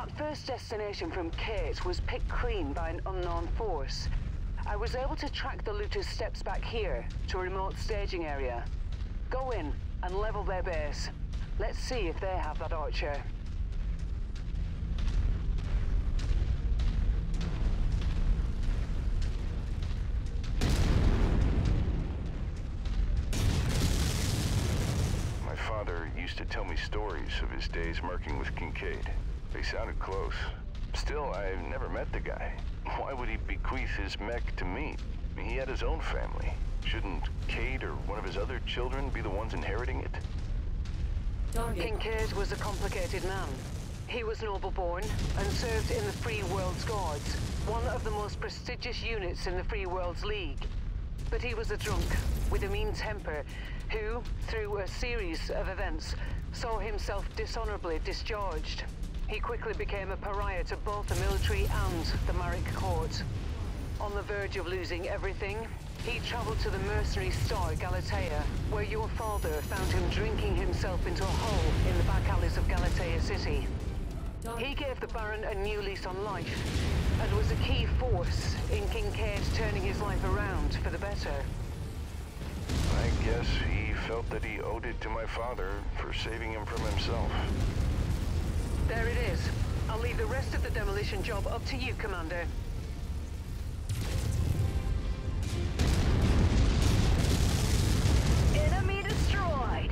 That first destination from Kate was picked clean by an unknown force. I was able to track the looters' steps back here to a remote staging area. Go in and level their base. Let's see if they have that archer. My father used to tell me stories of his days merking with Kincaid. They sounded close. Still, I've never met the guy. Why would he bequeath his mech to me? He had his own family. Shouldn't Cade or one of his other children be the ones inheriting it? Kincaid was a complicated man. He was noble-born and served in the Free World's Guards, one of the most prestigious units in the Free World's League. But he was a drunk with a mean temper who, through a series of events, saw himself dishonorably discharged. He quickly became a pariah to both the military and the Marek court. On the verge of losing everything, he traveled to the mercenary star Galatea, where your father found him drinking himself into a hole in the back alleys of Galatea City. He gave the Baron a new lease on life, and was a key force in Kincaid turning his life around for the better. I guess he felt that he owed it to my father for saving him from himself. There it is. I'll leave the rest of the demolition job up to you, Commander. Enemy destroyed!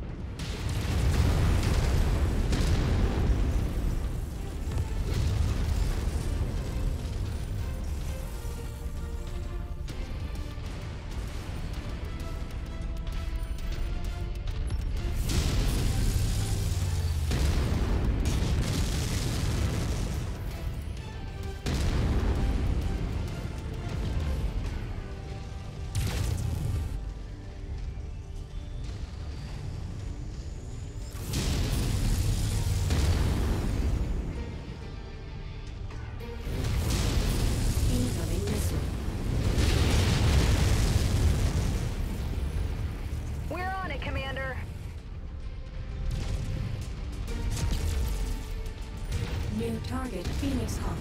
Commander. New target, Phoenix Hawk.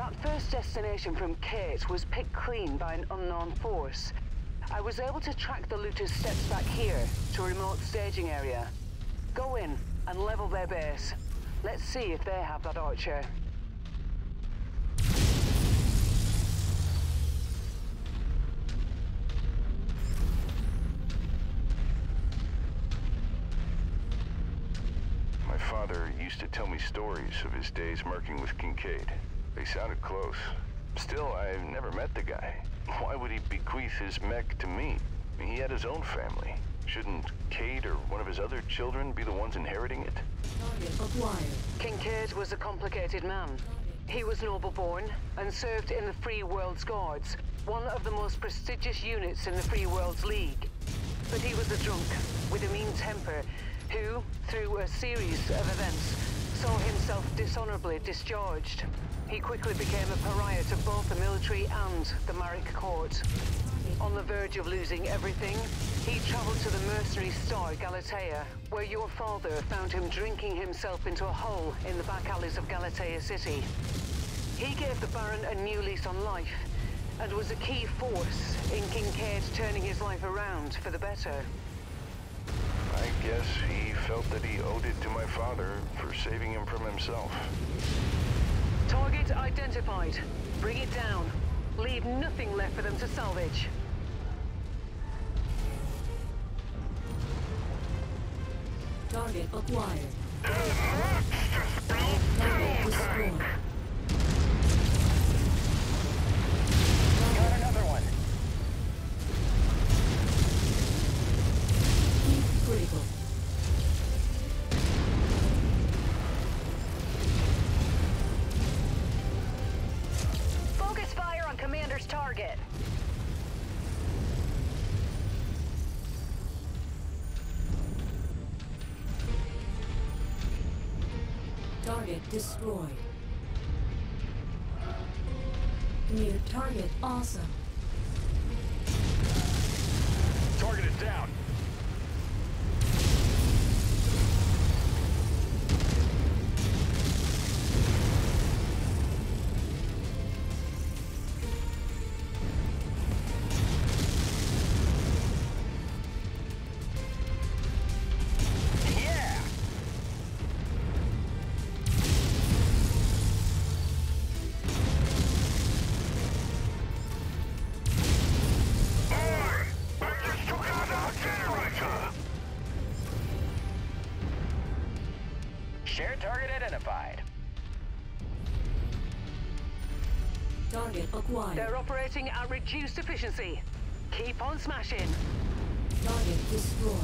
That first destination from Kate was picked clean by an unknown force. I was able to track the looters' steps back here to a remote staging area. Go in and level their base. Let's see if they have that archer. My father used to tell me stories of his days merking with Kincaid. They sounded close. Still, I've never met the guy. Why would he bequeath his mech to me? He had his own family. Shouldn't Cade or one of his other children be the ones inheriting it? Target acquired. Kincaid was a complicated man. He was noble-born and served in the Free World's Guards, one of the most prestigious units in the Free World's League. But he was a drunk with a mean temper who, through a series of events, saw himself dishonorably discharged. He quickly became a pariah to both the military and the Marek court. On the verge of losing everything, he traveled to the Mercenaries star Galatea, where your father found him drinking himself into a hole in the back alleys of Galatea City. He gave the Baron a new lease on life, and was a key force in Kincaid turning his life around for the better. I guess he felt that he owed it to my father for saving him from himself. Target identified. Bring it down. Leave nothing left for them to salvage. Target acquired. Target destroyed. Got another one. Heat critical. Focus fire on Commander's target. Target destroyed. New target awesome. Target is down. Yeah! Shared target identified. Target acquired. They're operating at reduced efficiency. Keep on smashing. Target destroyed.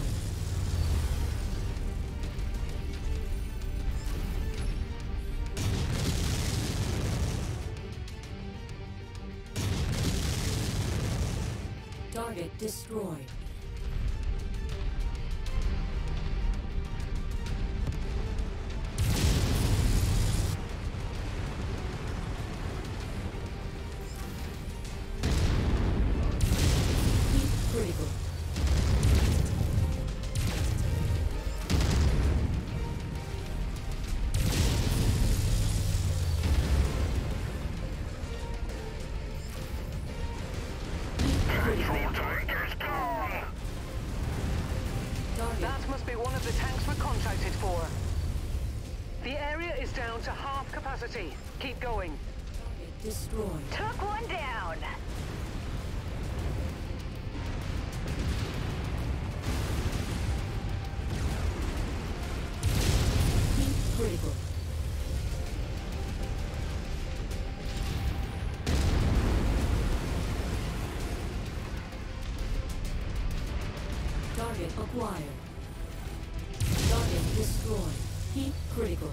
Target destroyed. Heat critical. Target That must be one of the tanks we're contracted for. The area is down to half capacity. Keep going. destroyed. Took one down. Heat critical. Target acquired. Target destroyed. Heat critical.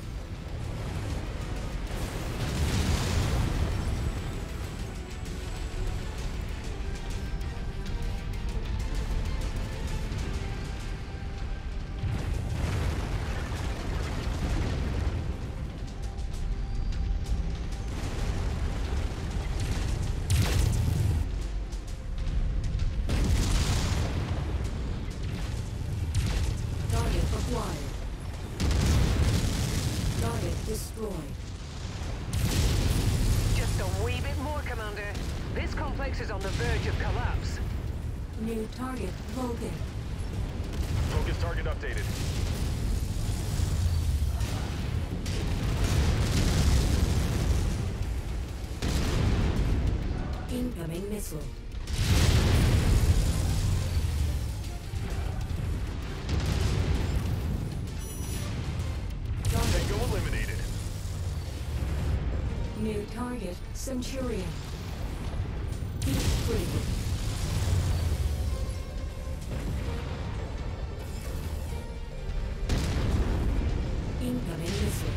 Target acquired. Wee bit more, Commander. This complex is on the verge of collapse. New target located. Focus target updated. Incoming missile. Tango eliminated. New target Centurion. Heat critical. Incoming missile.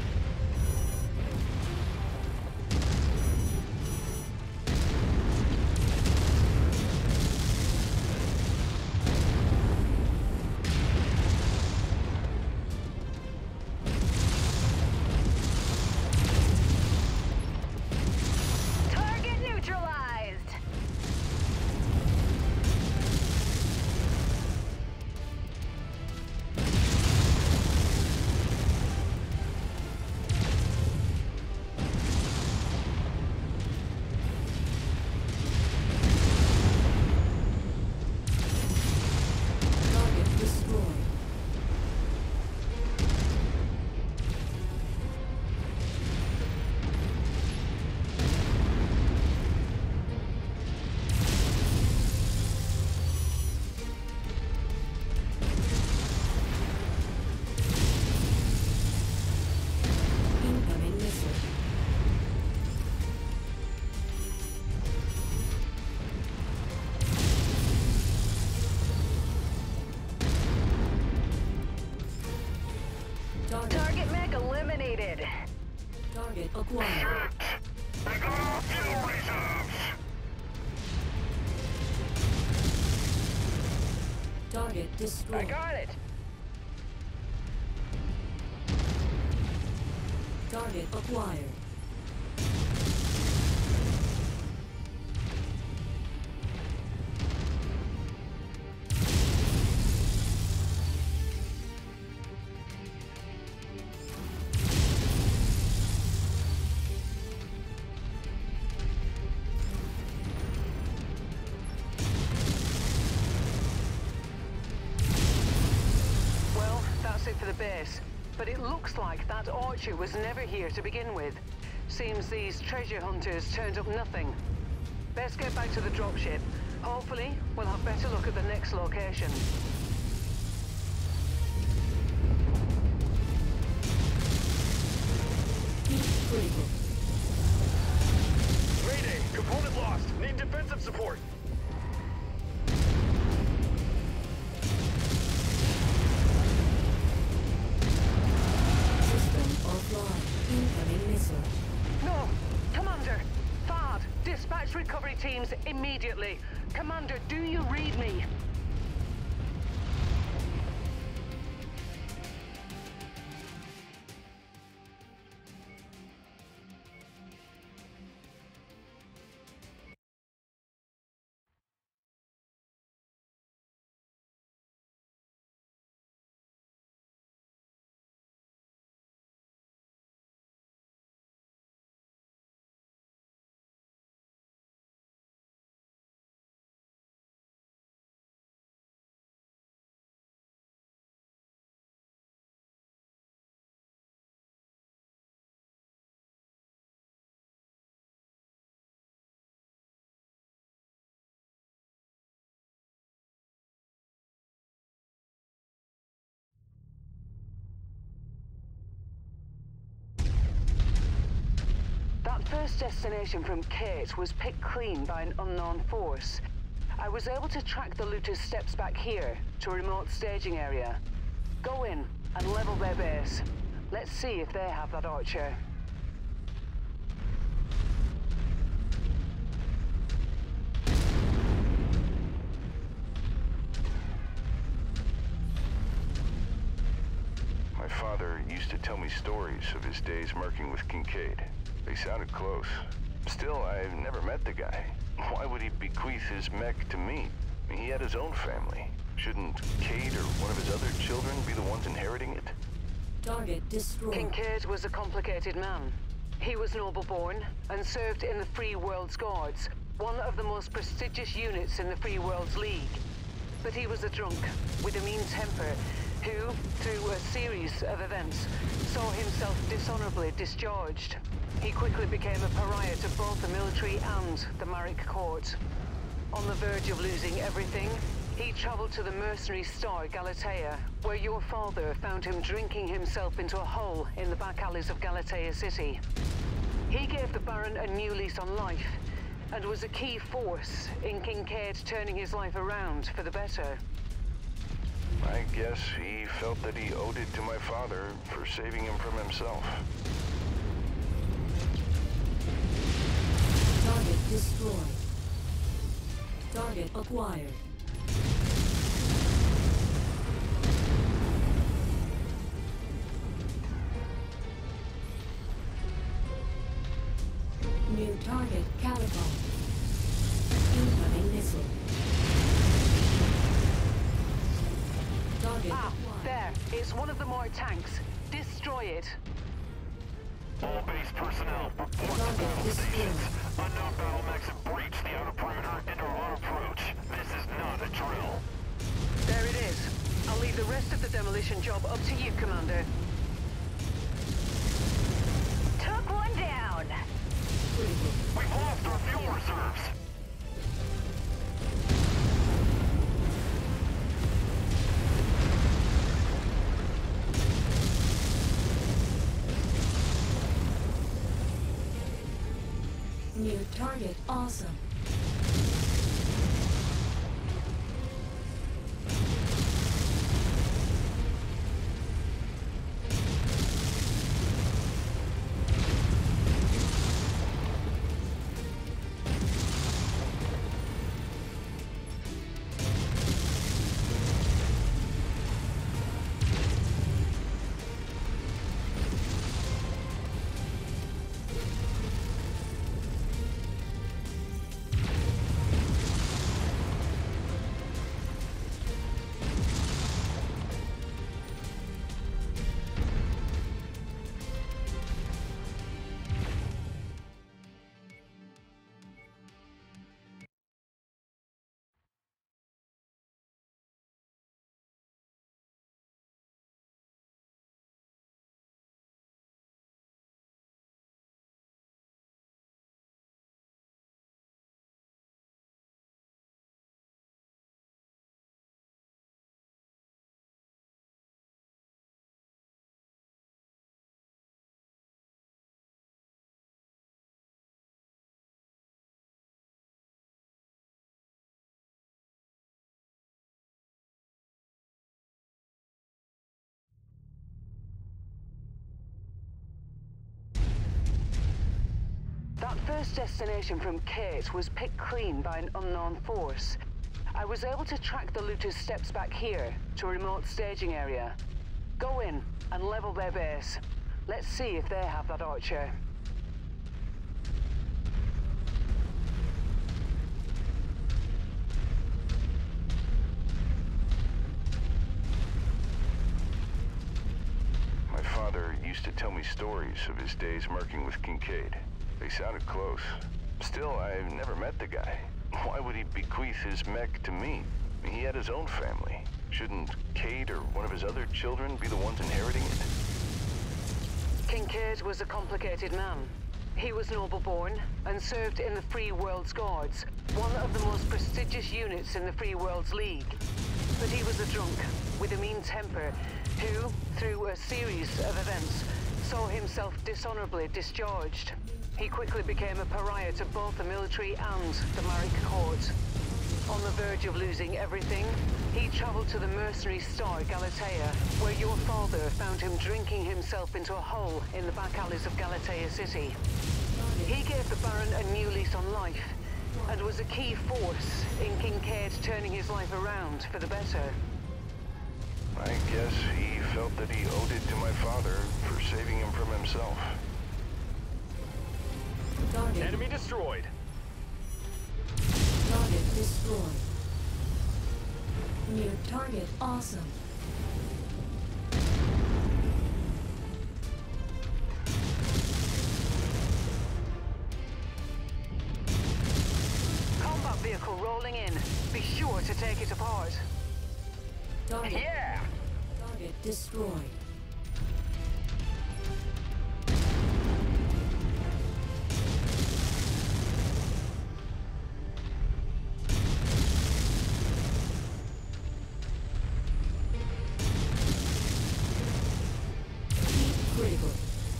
Target neutralized. Target destroyed. Incoming missile. Target. Target mech eliminated. Target acquired. Target I destroyed. got it. Target acquired. Well, that's it for the base. But it looks like that Archer was never here to begin with. Seems these treasure hunters turned up nothing. Best get back to the dropship. Hopefully, we'll have better look at the next location. Heat critical. Mayday. Component lost. Need defensive support. System offline. Incoming missile. No! Commander! FAD! Dispatch recovery teams immediately! Commander, do you read me? That first destination from Kate was picked clean by an unknown force. I was able to track the looters' steps back here to a remote staging area. Go in and level their base. Let's see if they have that Archer. My father used to tell me stories of his days merking with Kincaid. They sounded close. Still, I've never met the guy. Why would he bequeath his mech to me? He had his own family. Shouldn't Cade or one of his other children be the ones inheriting it? Target destroyed. Kincaid was a complicated man. He was noble-born and served in the Free World's Guards, one of the most prestigious units in the Free World's League. But he was a drunk with a mean temper who, through a series of events, saw himself dishonorably discharged. He quickly became a pariah to both the military and the Marek court. On the verge of losing everything, he traveled to the Mercenary star Galatea, where your father found him drinking himself into a hole in the back alleys of Galatea City. He gave the Baron a new lease on life, and was a key force in Kincaid turning his life around for the better. I guess he felt that he owed it to my father for saving him from himself. Target destroyed. Target acquired. New target catapult. Incoming missile. Target acquired. There. It's one of the more tanks. Destroy it. All base personnel, report to battle stations. Unknown battle mechs have breached the outer perimeter and are on approach. This is not a drill. There it is. I'll leave the rest of the demolition job up to you, Commander. Took one down. We've lost our fuel reserves. New target awesome. That first destination from Kate was picked clean by an unknown force. I was able to track the looters' steps back here to a remote staging area. Go in and level their base. Let's see if they have that archer. My father used to tell me stories of his days marking with Kincaid. They sounded close. Still, I've never met the guy. Why would he bequeath his mech to me? He had his own family. Shouldn't Kate or one of his other children be the ones inheriting it? Kincaid was a complicated man. He was noble-born and served in the Free World's Guards, one of the most prestigious units in the Free World's League. But he was a drunk with a mean temper who, through a series of events, saw himself dishonorably discharged. He quickly became a pariah to both the military and the Marek court. On the verge of losing everything, he traveled to the Mercenary star Galatea, where your father found him drinking himself into a hole in the back alleys of Galatea City. He gave the Baron a new lease on life, and was a key force in Kincaid turning his life around for the better. I guess he felt that he owed it to my father for saving him from himself. Target. Enemy destroyed. Target destroyed. New target awesome. rolling in. Be sure to take it apart. Target. Yeah! Target destroyed. Critical.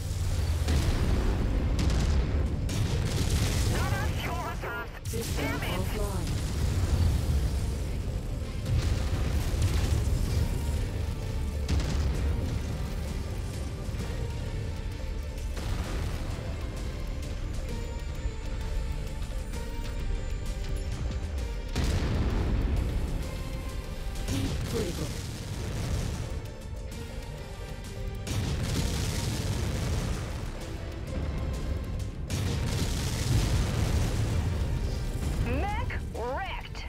Not on fuel reserves! System Damn it! offline. Critical. Mech wrecked.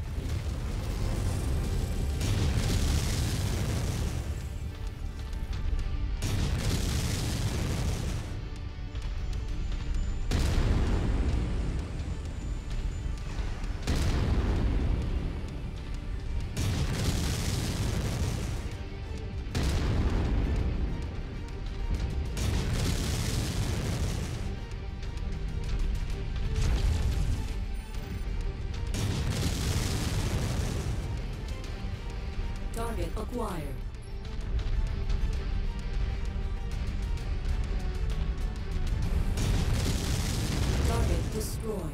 Target acquired. Target destroyed.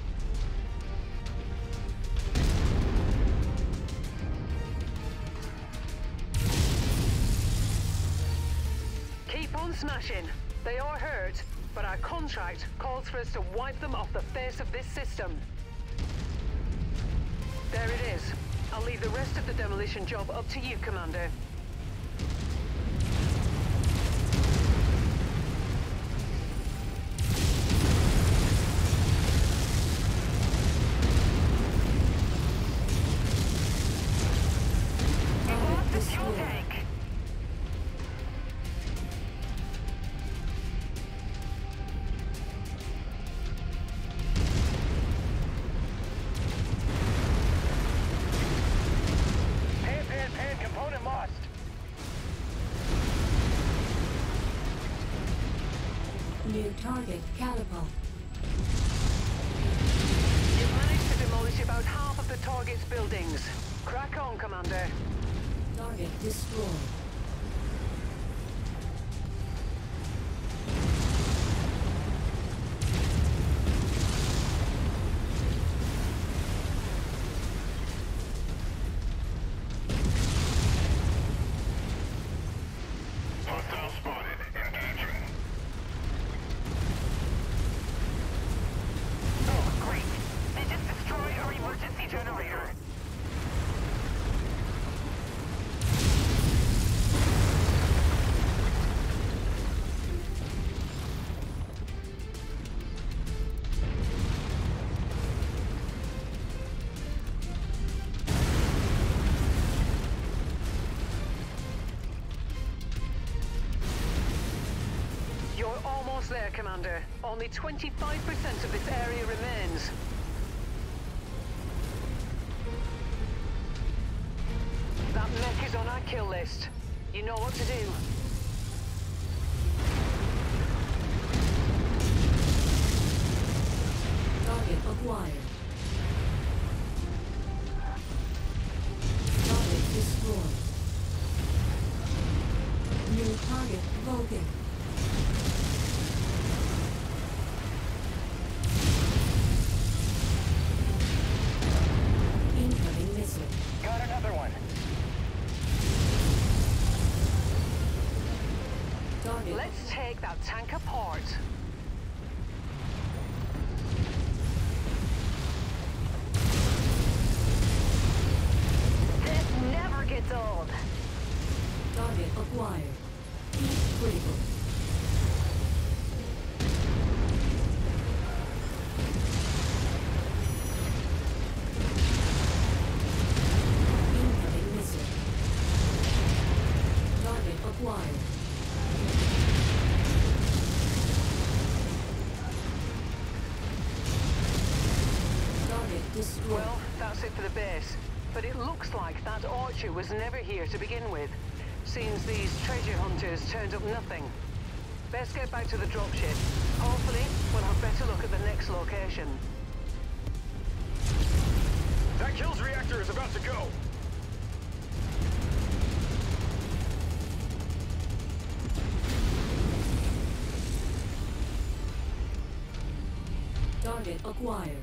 Keep on smashing. They are hurt, but our contract calls for us to wipe them off the face of this system. There it is. I'll leave the rest of the demolition job up to you, Commander. Target The fuel destroyed. tank! Pan, component lost! New target catapult. You've managed to demolish about half of the target's buildings. Crack on, Commander. Target destroyed. Hostile spotted. Engaging. Oh, great! They just destroyed our emergency generator! You're almost there, Commander. Only 25% of this area remains. That mech is on our kill list. You know what to do. Target acquired. Target destroyed. New target broken. Incoming missile. Got another one! Target. Let's take that tank apart. This never gets old. Target acquired. Heat critical. Incoming missile. Target acquired. Target destroyed. Well, that's it for the base. But it looks like that Archer was never here to begin with. Seems these treasure hunters turned up nothing. Best get back to the dropship. Hopefully, we'll have better look at the next location. That Kills reactor is about to go. Target acquired.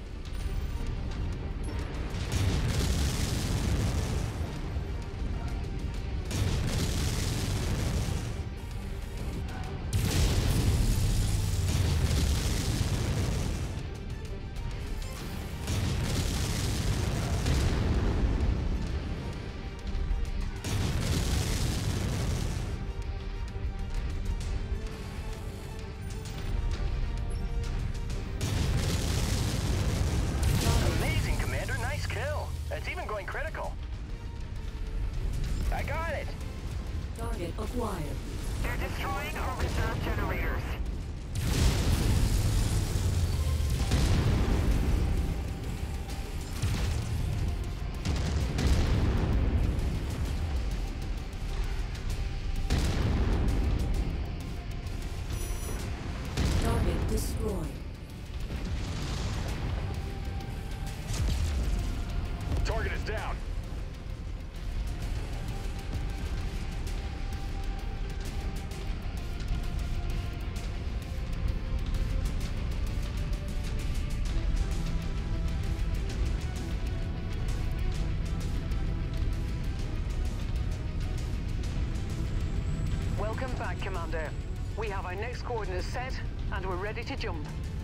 Amazing, Commander. Nice kill. It's even going critical. I got it. Target acquired. They're destroying our reserve generators. Target destroyed. Target is down. Welcome back, Commander. We have our next coordinates set, and we're ready to jump.